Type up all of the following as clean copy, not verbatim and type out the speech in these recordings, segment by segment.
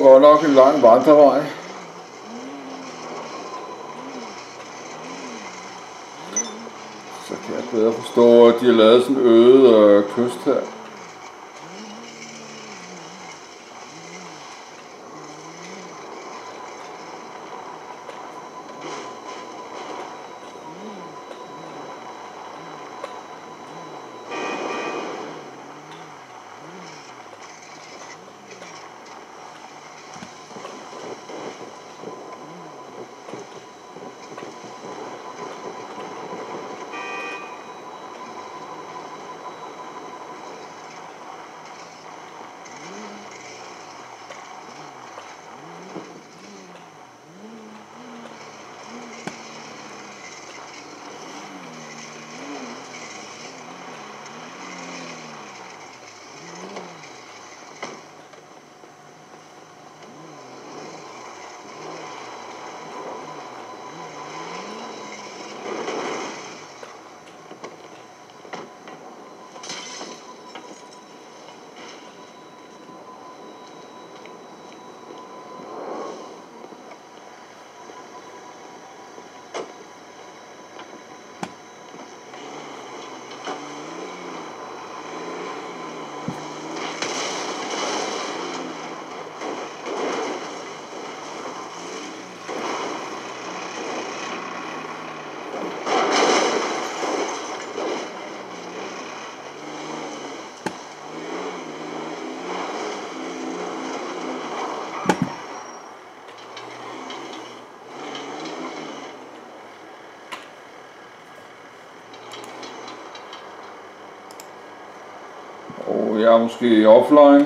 godt nok en lang vandrevej. Så kan jeg bedre forstå, at de har lavet sådan en øde kyst her. Og jeg er måske offline.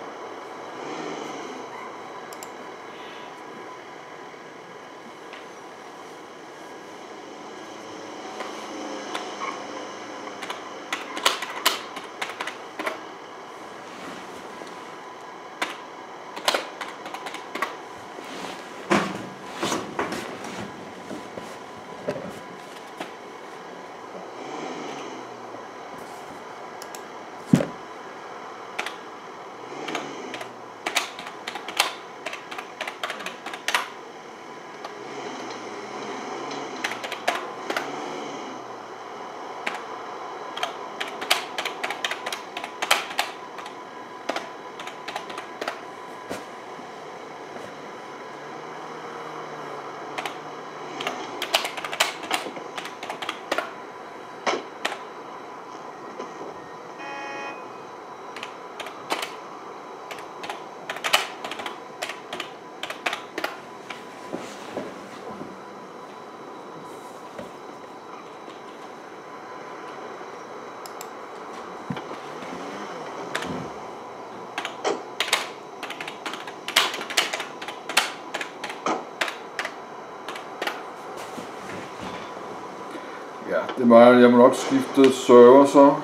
Ja, det var jeg må nok skifte server så.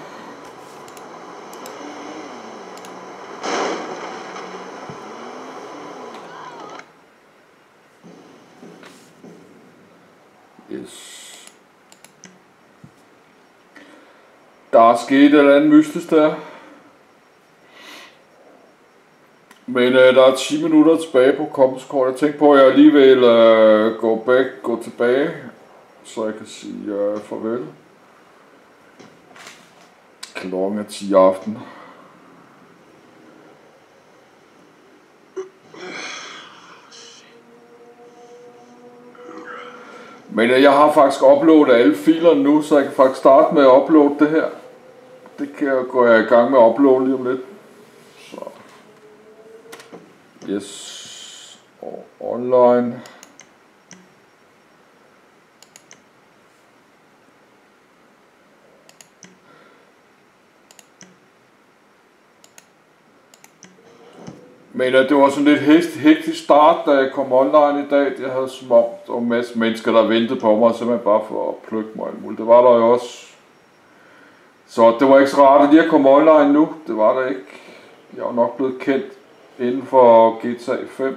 Yes. Der er sket et eller andet mystisk der. Men der er 10 minutter tilbage på kompenskort. Jeg tænkte på, at jeg lige vil gå tilbage, så jeg kan sige farvel. Klokken er 10 aften. Men jeg har faktisk uploadet alle filerne nu, så jeg kan faktisk starte med at uploade det her. Det kan jeg gå i gang med at uploade lige om lidt. Så. Yes. Og online. Men det var sådan lidt hektisk start, da jeg kom online i dag. Jeg havde som om, der var en masse mennesker, der ventede på mig, simpelthen bare for at plukke mig alt muligt. Det var der jo også. Så det var ikke så rart, at jeg kom online nu. Det var der ikke. Jeg var nok blevet kendt inden for GTA 5.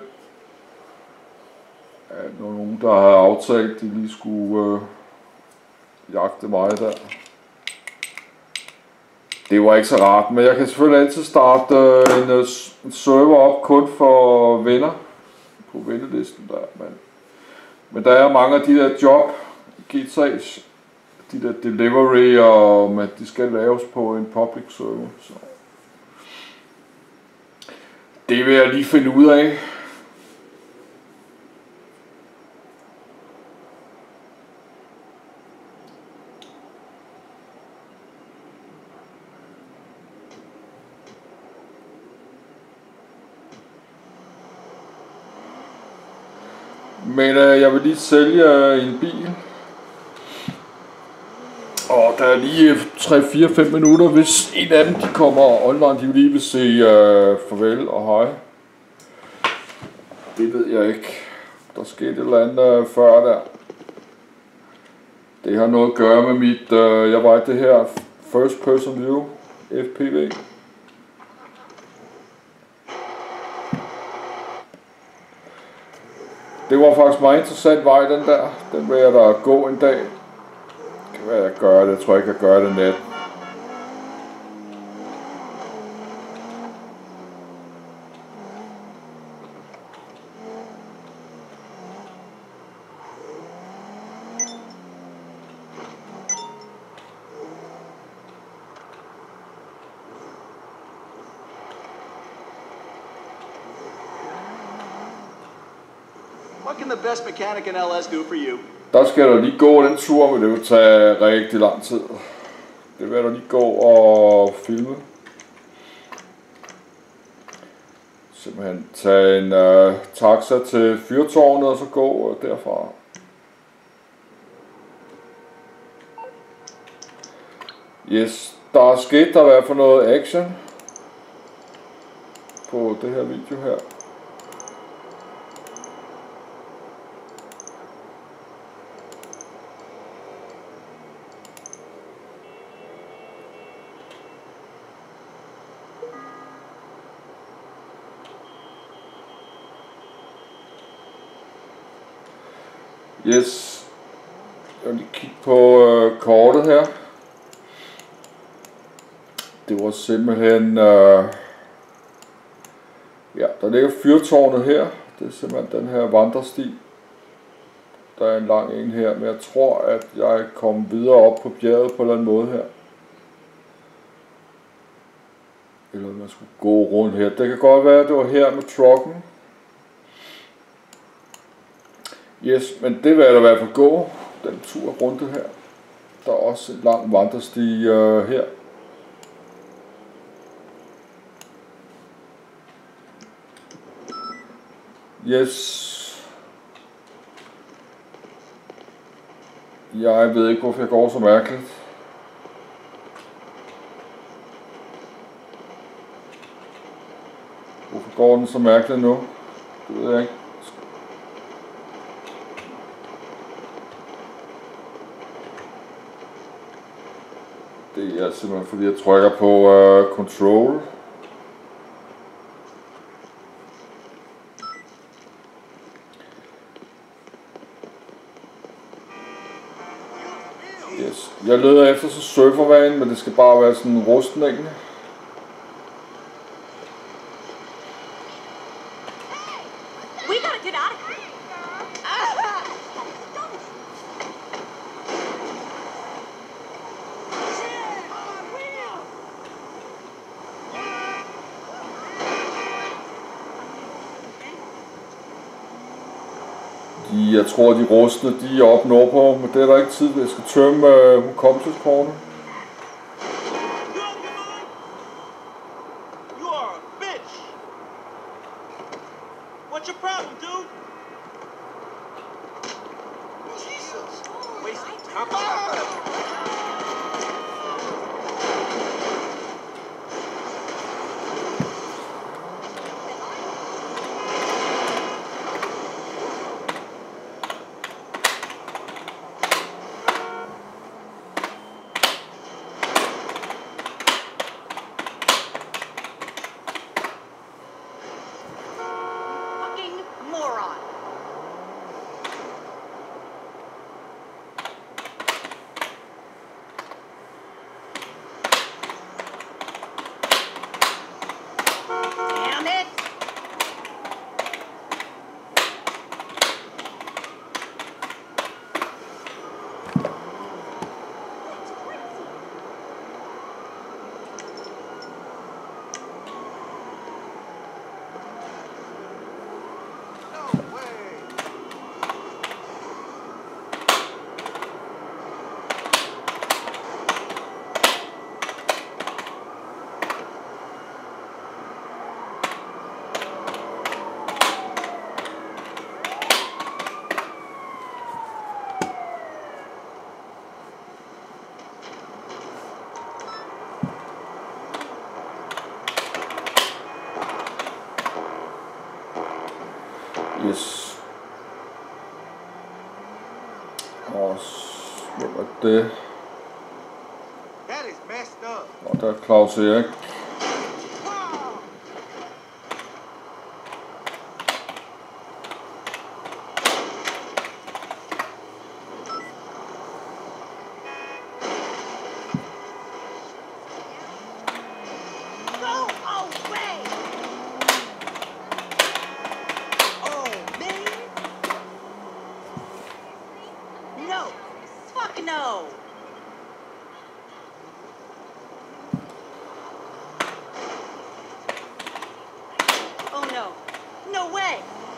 Nogen, der havde aftalt, de lige skulle jagte mig der. Det var ikke så rart, men jeg kan selvfølgelig altid starte en server op kun for venner på vennelisten der. Men der er mange af de der job, G3's, de der delivery, og de skal laves på en public server. Så det vil jeg lige finde ud af. Men jeg vil lige sælge en bil. Og der er lige 3-4-5 minutter, hvis en af dem de kommer online, de vil lige vil se farvel og hej. Det ved jeg ikke. Der skete et eller andet før der. Det har noget at gøre med mit, jeg var i det her first person view, FPV. Det var faktisk meget interessant vej, den der. Den vil jeg da gå en dag. Det kan være, jeg gør det. Jeg tror ikke, jeg gør det net. What can the best mechanic in LS do for you? Der skal du lige gå den tur, men det vil tage rigtig lang tid. Det vil du lige gå og filme. Simpelthen tage en taxa til fyrtårnet og så gå derfra. Yes, der er sket der i hvert fald noget action på det her video her. Yes, jeg vil lige kigge på kortet her. Det var simpelthen, ja, der ligger fyrtårnet her. Det er simpelthen den her vandresti. Der er en lang en her, men jeg tror, at jeg kom videre op på bjerget på en eller anden måde her. Eller man skulle gå rundt her. Det kan godt være, at det var her med trucken. Yes, men det vil jeg da i hvert fald gå, den tur rundt her. Der er også en lang vandresti her. Yes. Jeg ved ikke, hvorfor jeg går så mærkeligt. Hvorfor går den så mærkeligt nu? Det ved jeg ikke. Det er simpelthen fordi jeg trykker på control. Yes. Jeg leder efter så surfervan, men det skal bare være sådan en rustning. Jeg tror, de rustne, de er oppe nordpå, men det er der ikke tid, jeg skal tømme hukommelseskortet. det. That is messed up. Og der er Claus Erik. No! Oh no. No way!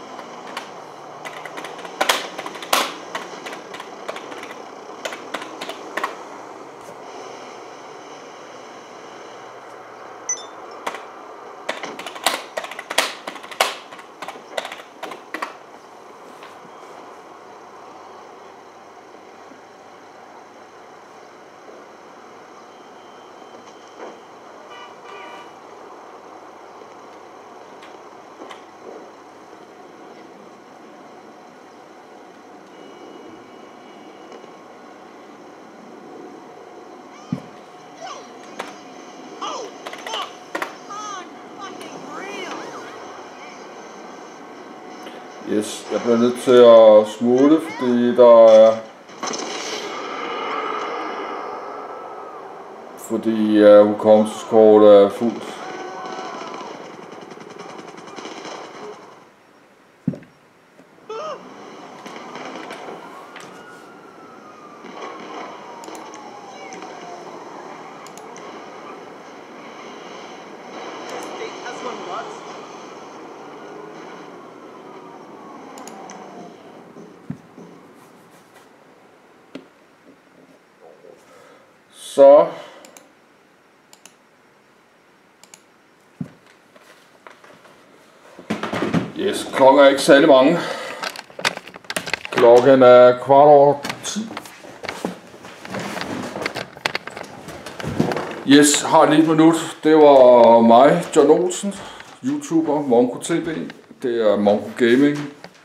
Yes, jeg bliver nødt til at smutte, fordi der er... hukommelseskortet er fuldt. Så yes, klokken er ikke særlig mange. Klokken er 10:15. Yes, har lige et minut. Det var mig, John Olsen, YouTuber, Monko TV. Det er Monko Gaming.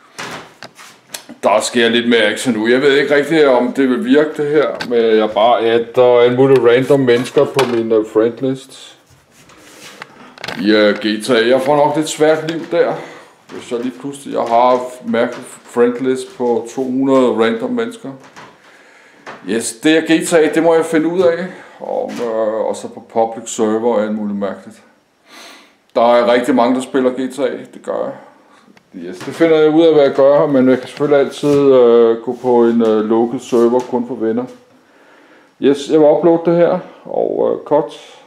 Der sker lidt mere action nu. Jeg ved ikke rigtig, om det vil virke det her, men jeg bare adder en mulig random mennesker på min friendlist. Ja, GTA. Jeg får nok lidt svært liv der. Hvis jeg lige pludselig har mærket friendlist på 200 random mennesker. Yes, det er GTA, det må jeg finde ud af. Og så på public server og alt muligt mærkeligt. Der er rigtig mange, der spiller GTA. Det gør jeg. Yes, det finder jeg ud af, hvad jeg gør, men jeg kan selvfølgelig altid gå på en lukket server kun for venner. Yes, jeg vil uploade det her, og cut.